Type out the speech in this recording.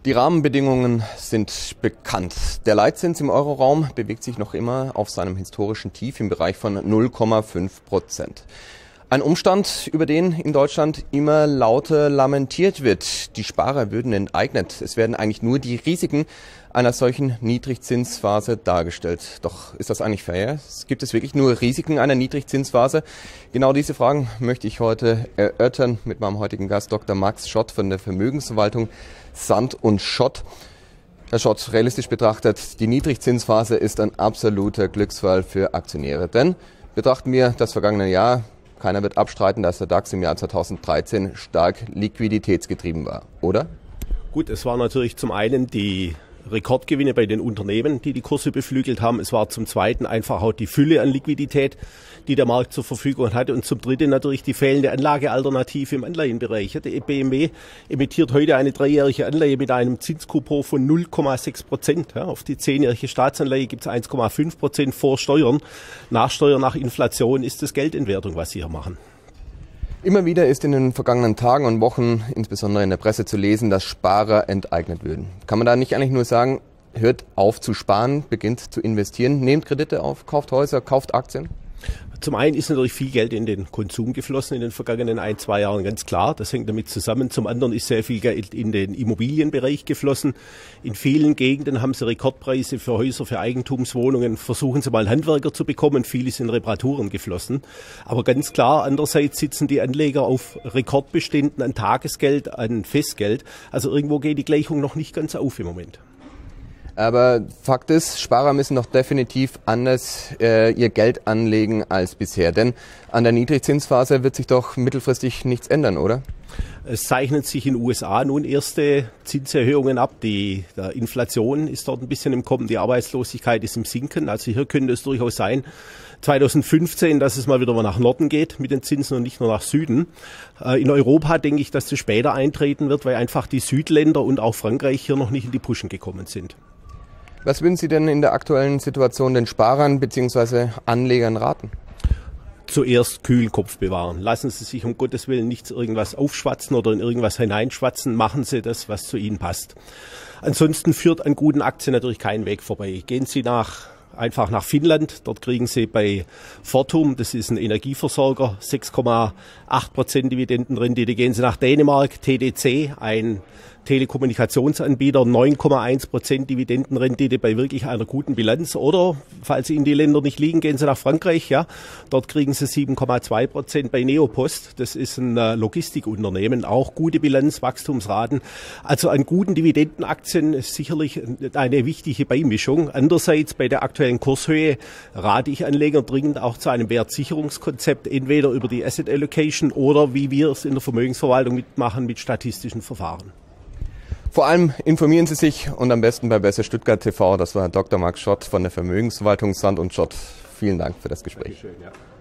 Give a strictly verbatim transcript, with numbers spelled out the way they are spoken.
Die Rahmenbedingungen sind bekannt. Der Leitzins im Euroraum bewegt sich noch immer auf seinem historischen Tief im Bereich von null Komma fünf Prozent. Ein Umstand, über den in Deutschland immer lauter lamentiert wird. Die Sparer würden enteignet. Es werden eigentlich nur die Risiken einer solchen Niedrigzinsphase dargestellt. Doch ist das eigentlich fair? Gibt es wirklich nur Risiken einer Niedrigzinsphase? Genau diese Fragen möchte ich heute erörtern mit meinem heutigen Gast Doktor Max Schott von der Vermögensverwaltung Sand und Schott. Herr Schott, realistisch betrachtet, die Niedrigzinsphase ist ein absoluter Glücksfall für Aktionäre. Denn betrachten wir das vergangene Jahr, keiner wird abstreiten, dass der DAX im Jahr zweitausenddreizehn stark liquiditätsgetrieben war, oder? Gut, es war natürlich zum einen die Rekordgewinne bei den Unternehmen, die die Kurse beflügelt haben. Es war zum Zweiten einfach auch die Fülle an Liquidität, die der Markt zur Verfügung hatte. Und zum Dritten natürlich die fehlende Anlagealternative im Anleihenbereich. Der B M W emittiert heute eine dreijährige Anleihe mit einem Zinskupon von null Komma sechs Prozent. Auf die zehnjährige Staatsanleihe gibt es eins Komma fünf Prozent vor Steuern. Nach Steuern, nach Inflation ist das Geldentwertung, was sie hier machen. Immer wieder ist in den vergangenen Tagen und Wochen, insbesondere in der Presse, zu lesen, dass Sparer enteignet würden. Kann man da nicht eigentlich nur sagen, hört auf zu sparen, beginnt zu investieren, nehmt Kredite auf, kauft Häuser, kauft Aktien? Zum einen ist natürlich viel Geld in den Konsum geflossen in den vergangenen ein, zwei Jahren, ganz klar. Das hängt damit zusammen. Zum anderen ist sehr viel Geld in den Immobilienbereich geflossen. In vielen Gegenden haben sie Rekordpreise für Häuser, für Eigentumswohnungen. Versuchen sie mal Handwerker zu bekommen. Viel ist in Reparaturen geflossen. Aber ganz klar, andererseits sitzen die Anleger auf Rekordbeständen an Tagesgeld, an Festgeld. Also irgendwo geht die Gleichung noch nicht ganz auf im Moment. Aber Fakt ist, Sparer müssen doch definitiv anders äh, ihr Geld anlegen als bisher. Denn an der Niedrigzinsphase wird sich doch mittelfristig nichts ändern, oder? Es zeichnen sich in den U S A nun erste Zinserhöhungen ab. Die der Inflation ist dort ein bisschen im Kommen, die Arbeitslosigkeit ist im Sinken. Also hier könnte es durchaus sein, zweitausendfünfzehn, dass es mal wieder nach Norden geht mit den Zinsen und nicht nur nach Süden. In Europa denke ich, dass das später eintreten wird, weil einfach die Südländer und auch Frankreich hier noch nicht in die Puschen gekommen sind. Was würden Sie denn in der aktuellen Situation den Sparern bzw. Anlegern raten? Zuerst kühlen Kopf bewahren. Lassen Sie sich um Gottes Willen nicht irgendwas aufschwatzen oder in irgendwas hineinschwatzen. Machen Sie das, was zu Ihnen passt. Ansonsten führt an guten Aktien natürlich kein Weg vorbei. Gehen Sie nach einfach nach Finnland. Dort kriegen Sie bei Fortum, das ist ein Energieversorger, sechs Komma acht Prozent Dividendenrendite. Gehen Sie nach Dänemark, T D C, ein Telekommunikationsanbieter, neun Komma eins Prozent Dividendenrendite bei wirklich einer guten Bilanz. Oder, falls Sie in die Länder nicht liegen, gehen Sie nach Frankreich. Ja, dort kriegen Sie sieben Komma zwei Prozent bei Neopost. Das ist ein Logistikunternehmen, auch gute Bilanz, Wachstumsraten. Also an guten Dividendenaktien ist sicherlich eine wichtige Beimischung. Andererseits bei der aktuellen Kurshöhe rate ich Anleger dringend auch zu einem Wertsicherungskonzept, entweder über die Asset Allocation oder wie wir es in der Vermögensverwaltung mitmachen mit statistischen Verfahren. Vor allem informieren Sie sich und am besten bei Besser Stuttgart T V. Das war Doktor Max Schott von der Vermögensverwaltung Sand und Schott. Vielen Dank für das Gespräch. Dankeschön, ja.